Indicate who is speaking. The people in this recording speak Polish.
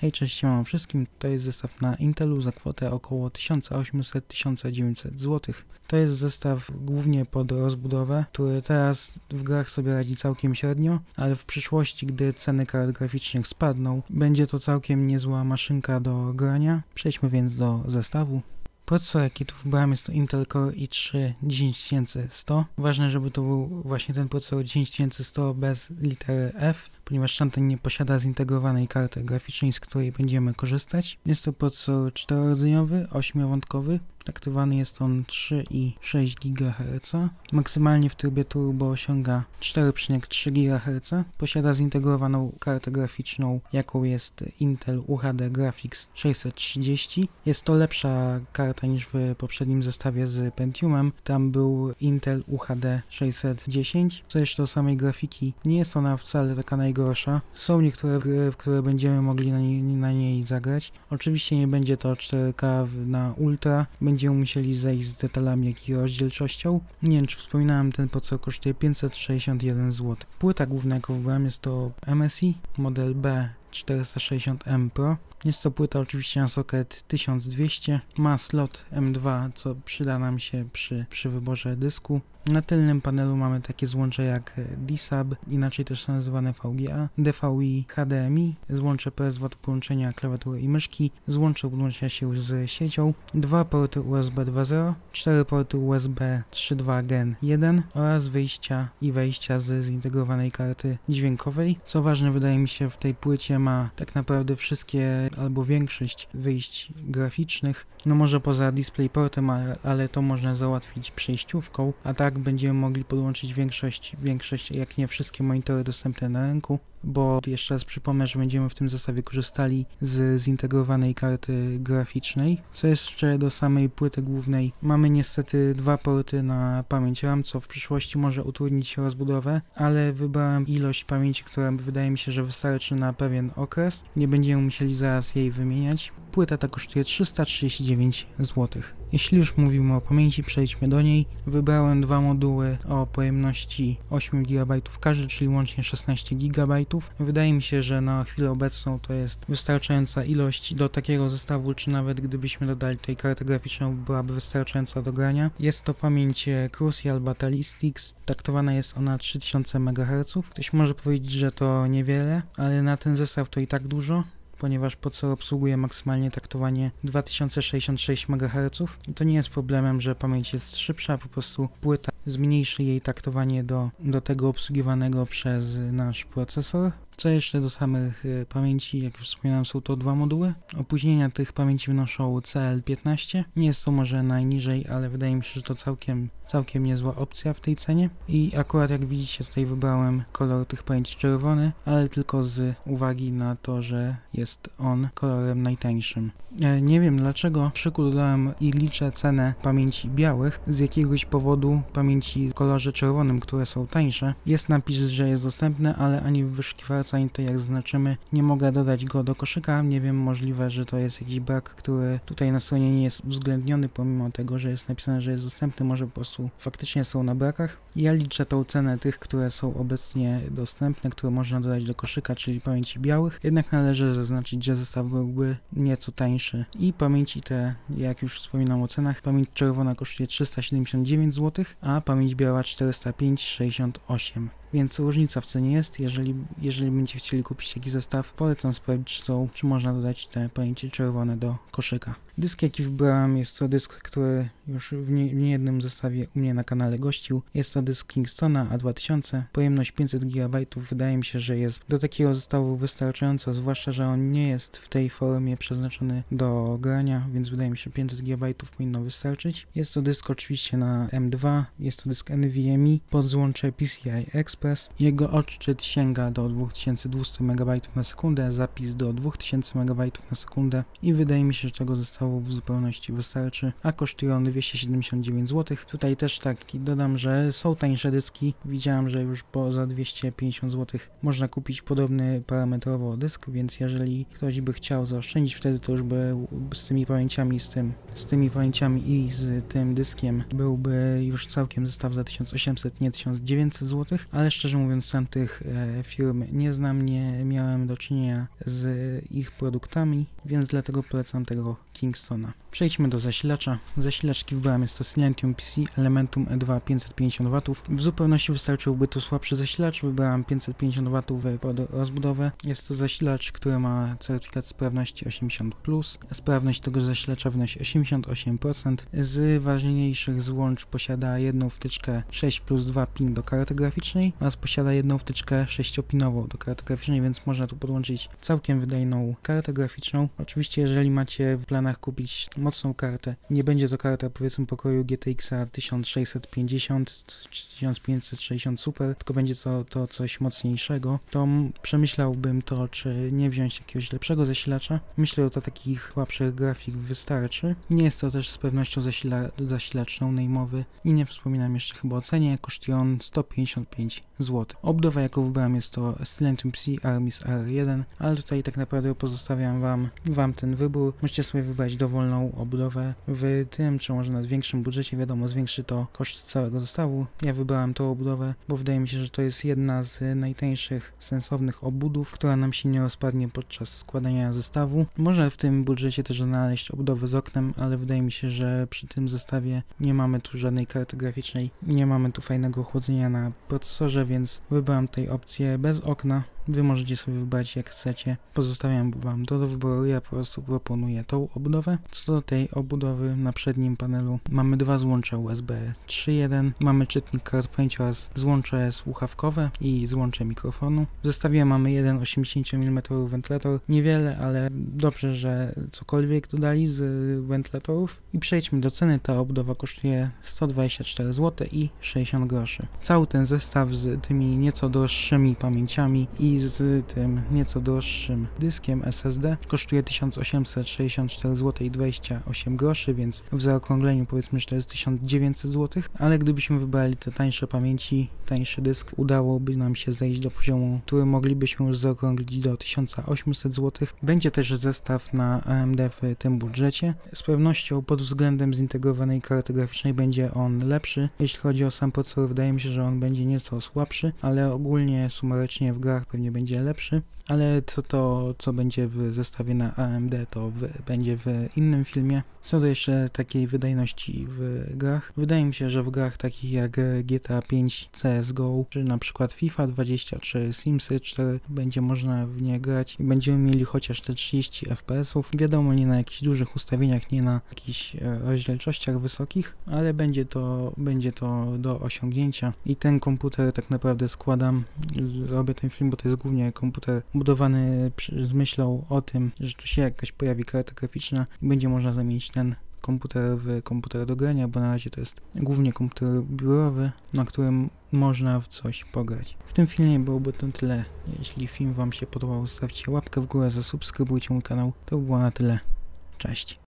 Speaker 1: Hej, cześć, siemano wszystkim. To jest zestaw na Intelu za kwotę około 1800-1900 zł. To jest zestaw głównie pod rozbudowę, który teraz w grach sobie radzi całkiem średnio, ale w przyszłości, gdy ceny kart graficznych spadną, będzie to całkiem niezła maszynka do grania. Przejdźmy więc do zestawu. Procesor, jaki tu wybrałem, jest to Intel Core i3 10100. Ważne, żeby to był właśnie ten procesor 10100 bez litery F, ponieważ tamten nie posiada zintegrowanej karty graficznej, z której będziemy korzystać. Jest to procesor 4-rdzeniowy, 8-wątkowy. Aktywowany jest on 3,6 GHz. Maksymalnie w trybie turbo osiąga 4,3 GHz. Posiada zintegrowaną kartę graficzną, jaką jest Intel UHD Graphics 630. Jest to lepsza karta niż w poprzednim zestawie z Pentiumem. Tam był Intel UHD 610. Co jeszcze do samej grafiki, nie jest ona wcale taka najgorsza. Są niektóre gry, w które będziemy mogli na niej zagrać. Oczywiście nie będzie to 4K na ultra. Będziemy musieli zejść z detalami, jak i rozdzielczością. Nie wiem, czy wspominałem, ten procesor kosztuje 561 zł. Płyta główna, jaką wybrałem, jest to MSI model B460M Pro. Jest to płyta oczywiście na socket 1200, ma slot M2, co przyda nam się przy wyborze dysku. Na tylnym panelu mamy takie złącze jak D-Sub, inaczej też są nazywane VGA, DVI, HDMI, złącze PS2 do połączenia klawiatury i myszki, złącze podłącza się z siecią, 2 porty USB 2.0, 4 porty USB 3.2 Gen 1 oraz wyjścia i wejścia z zintegrowanej karty dźwiękowej. Co ważne, wydaje mi się, w tej płycie ma tak naprawdę wszystkie albo większość wyjść graficznych. No może poza DisplayPortem, ale to można załatwić przejściówką, a tak będziemy mogli podłączyć większość, jak nie wszystkie monitory dostępne na rynku, bo jeszcze raz przypomnę, że będziemy w tym zestawie korzystali z zintegrowanej karty graficznej. Co jeszcze do samej płyty głównej, mamy niestety 2 porty na pamięć RAM, co w przyszłości może utrudnić rozbudowę, ale wybrałem ilość pamięci, która wydaje mi się, że wystarczy na pewien okres. Nie będziemy musieli zaraz jej wymieniać. Płyta ta kosztuje 339 zł. Jeśli już mówimy o pamięci, przejdźmy do niej. Wybrałem 2 moduły o pojemności 8 GB każdy, czyli łącznie 16 GB. Wydaje mi się, że na chwilę obecną to jest wystarczająca ilość do takiego zestawu, czy nawet gdybyśmy dodali tutaj kartę graficzną, byłaby wystarczająca do grania. Jest to pamięć Crucial Battlistics, taktowana jest ona 3000 MHz. Ktoś może powiedzieć, że to niewiele, ale na ten zestaw to i tak dużo, ponieważ procesor obsługuje maksymalnie taktowanie 2066 MHz i to nie jest problemem, że pamięć jest szybsza, po prostu płyta zmniejszy jej taktowanie do tego obsługiwanego przez nasz procesor. Co jeszcze do samych pamięci, jak już wspominałem, są to 2 moduły. Opóźnienia tych pamięci wynoszą CL15. Nie jest to może najniżej, ale wydaje mi się, że to całkiem niezła opcja w tej cenie. I akurat jak widzicie, tutaj wybrałem kolor tych pamięci czerwony, ale tylko z uwagi na to, że jest on kolorem najtańszym. Nie wiem dlaczego w szyku dodałem i liczę cenę pamięci białych. Z jakiegoś powodu pamięci w kolorze czerwonym, które są tańsze, jest napis, że jest dostępne, ale ani w wyszukiwarce, ani to jak zaznaczymy, nie mogę dodać go do koszyka. Nie wiem, możliwe, że to jest jakiś bug, który tutaj na stronie nie jest uwzględniony, pomimo tego, że jest napisane, że jest dostępny, może po prostu faktycznie są na brakach. Ja liczę tą cenę tych, które są obecnie dostępne, które można dodać do koszyka, czyli pamięci białych. Jednak należy zaznaczyć, że zestaw byłby nieco tańszy. I pamięci te, jak już wspominam o cenach, pamięć czerwona kosztuje 379 zł, a pamięć biała 405,68. Więc różnica w cenie jest. Jeżeli będziecie chcieli kupić taki zestaw, polecam sprawdzić, czy można dodać te pamięci czerwone do koszyka. Dysk, jaki wybrałem, jest to dysk, który już w niejednym zestawie u mnie na kanale gościł. Jest to dysk Kingstona A2000, pojemność 500 GB. Wydaje mi się, że jest do takiego zestawu wystarczająca, zwłaszcza, że on nie jest w tej formie przeznaczony do grania, więc wydaje mi się, że 500 GB powinno wystarczyć. Jest to dysk oczywiście na M2, jest to dysk NVMe pod złącze PCI Express. Jego odczyt sięga do 2200 MB na sekundę, zapis do 2000 MB na sekundę i wydaje mi się, że tego zestawu w zupełności wystarczy, a kosztuje on 279 zł. Tutaj też dodam, że są tańsze dyski. Widziałem, że już za 250 zł można kupić podobny parametrowo dysk, więc jeżeli ktoś by chciał zaoszczędzić, wtedy to już by z tymi pamięciami, z tymi pamięciami i z tym dyskiem byłby już całkiem zestaw za 1800, nie 1900 zł, ale szczerze mówiąc tamtych firm nie znam, nie miałem do czynienia z ich produktami, więc dlatego polecam tego Kingstona. Przejdźmy do zasilacza. Zasilaczki wybrałem, jest to Silentium PC Elementum E2 550W. W zupełności wystarczyłby tu słabszy zasilacz, wybrałem 550W pod rozbudowę. Jest to zasilacz, który ma certyfikat sprawności 80+. Sprawność tego zasilacza wynosi 88%. Z ważniejszych złącz posiada jedną wtyczkę 6+2 pin do karty graficznej oraz posiada jedną wtyczkę 6-pinową do karty graficznej, więc można tu podłączyć całkiem wydajną kartę graficzną. Oczywiście jeżeli macie w planach kupić mocną kartę, nie będzie to karta powiedzmy pokroju GTX 1650 czy 1560 Super, tylko będzie to coś mocniejszego, to przemyślałbym to, czy nie wziąć jakiegoś lepszego zasilacza. Myślę, że do takich słabszych grafik wystarczy. Nie jest to też z pewnością zasilacz no-name'owy i nie wspominam jeszcze chyba o cenie, kosztuje on 155 zł. Obudowa jaką wybrałem jest to Silentium PC Armis R1, ale tutaj tak naprawdę pozostawiam wam ten wybór. Możecie sobie wybrać dowolną obudowę w tym, czy może na większym budżecie, wiadomo, zwiększy to koszt całego zestawu. Ja wybrałem tą obudowę, bo wydaje mi się, że to jest jedna z najtańszych, sensownych obudów, która nam się nie rozpadnie podczas składania zestawu. Można w tym budżecie też znaleźć obudowę z oknem, ale wydaje mi się, że przy tym zestawie nie mamy tu żadnej karty graficznej, nie mamy tu fajnego chłodzenia na procesorze, więc wybrałem tutaj opcję bez okna. Wy możecie sobie wybrać jak chcecie, pozostawiam wam to do wyboru, ja po prostu proponuję tą obudowę. Co do tej obudowy, na przednim panelu mamy dwa złącza USB 3.1, mamy czytnik kart pamięci oraz złącze słuchawkowe i złącze mikrofonu. W zestawie mamy jeden 80 mm wentylator, niewiele, ale dobrze, że cokolwiek dodali z wentylatorów. I przejdźmy do ceny, ta obudowa kosztuje 124 zł i 60 groszy. Cały ten zestaw z tymi nieco droższymi pamięciami i z tym nieco droższym dyskiem SSD kosztuje 1864 zł i 28 groszy, więc w zaokrągleniu powiedzmy, że to jest 1900 zł, ale gdybyśmy wybrali te tańsze pamięci, tańszy dysk, udałoby nam się zejść do poziomu, który moglibyśmy już zaokrąglić do 1800 zł. Będzie też zestaw na AMD w tym budżecie. Z pewnością pod względem zintegrowanej karty graficznej będzie on lepszy. Jeśli chodzi o sam procesor, wydaje mi się, że on będzie nieco słabszy, ale ogólnie sumarycznie w grach pewnie będzie lepszy, ale co będzie w zestawie na AMD, to będzie w innym filmie. Co do jeszcze takiej wydajności w grach, wydaje mi się, że w grach takich jak GTA 5, CSGO, czy na przykład FIFA 20 czy Simsy 4 będzie można w nie grać i będziemy mieli chociaż te 30 FPS-ów. Wiadomo, nie na jakichś dużych ustawieniach, nie na jakichś rozdzielczościach wysokich, ale będzie to do osiągnięcia i ten komputer tak naprawdę robię ten film, bo to jest głównie komputer budowany z myślą o tym, że tu się jakaś pojawi karta graficzna i będzie można zamienić ten komputer w komputer do grania, bo na razie to jest głównie komputer biurowy, na którym można w coś pograć. W tym filmie byłoby to tyle. Jeśli film wam się podobał, zostawcie łapkę w górę, zasubskrybujcie mój kanał. To by było na tyle. Cześć.